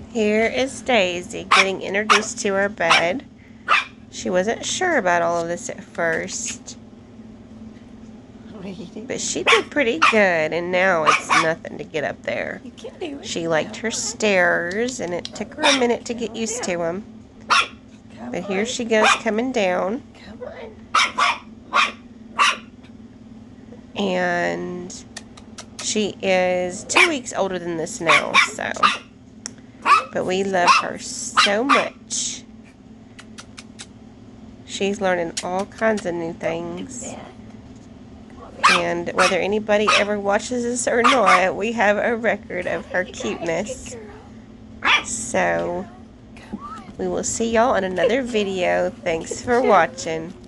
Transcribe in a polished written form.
Here is Daisy getting introduced to our bed. She wasn't sure about all of this at first, but she did pretty good, and now it's nothing to get up there. She liked her stairs, and it took her a minute to get used to them. But here she goes coming down. And she is 2 weeks older than this now, so. But we love her so much. She's learning all kinds of new things. And whether anybody ever watches this or not, we have a record of her cuteness. So, we will see y'all in another video. Thanks for watching.